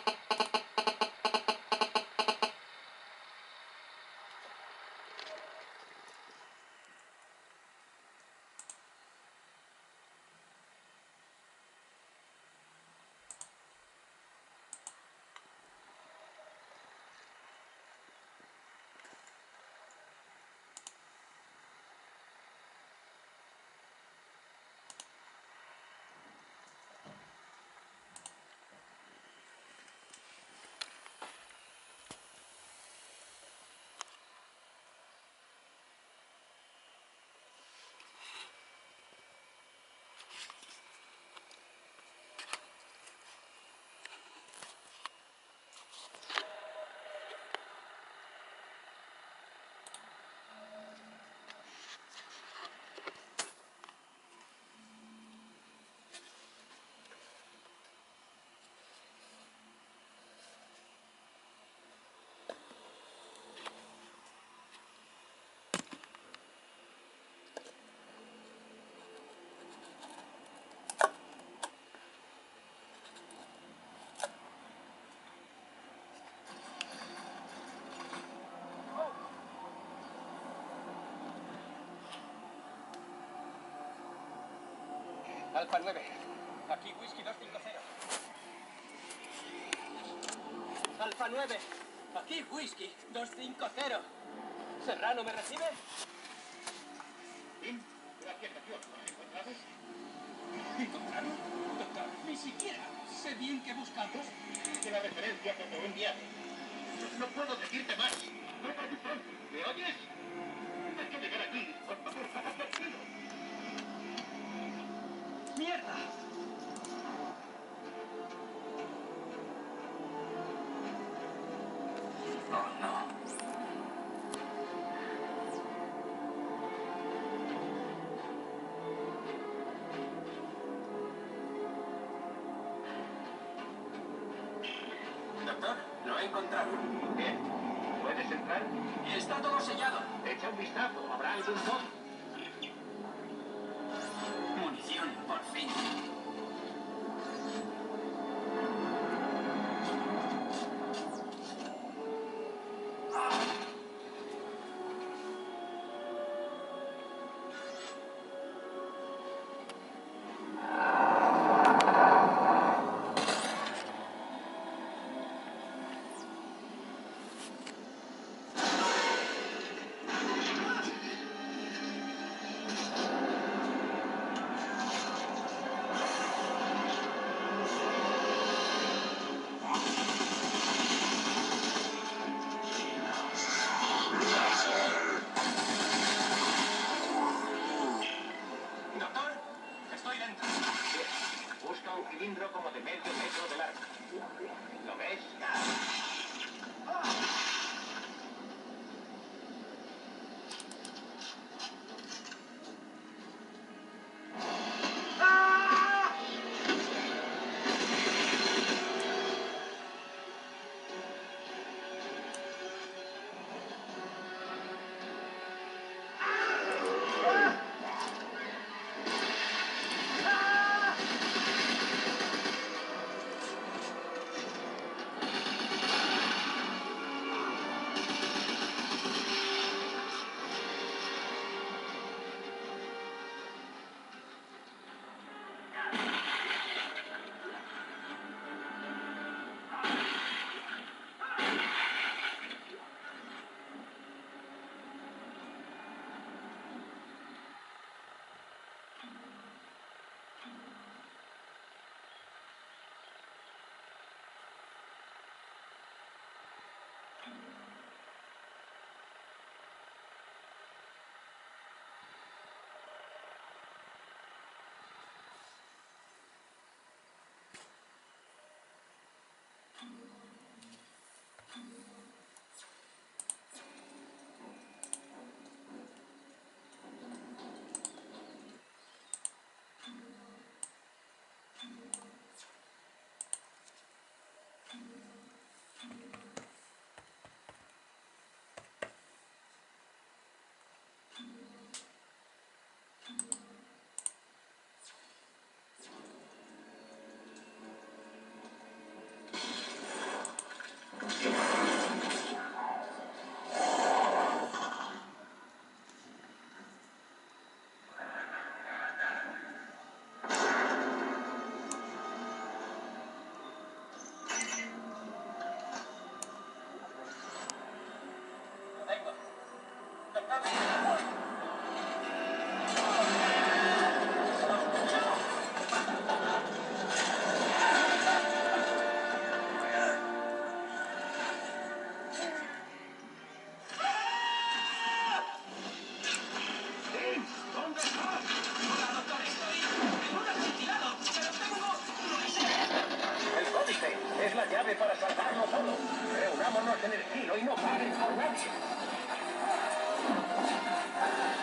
Alfa 9. Aquí Whisky 250. Alfa 9. Aquí Whisky 250. ¿Serrano me recibe? ¿Bien? Gracias a Dios. ¿Lo has encontrado? ¿Encontrado? Doctor, ni siquiera sé bien qué buscamos. Hice la referencia que te he enviado. No puedo decirte más. No para ti pronto. ¿Me oyes? Tienes que llegar aquí. Por favor, tranquilo. ¡Mierda! Oh, no. Doctor, lo he encontrado. Bien. ¿Puedes entrar? Está todo sellado. Echa un vistazo. ¿Habrá algún mod? Munición, por fin. el giro y no pares por noche.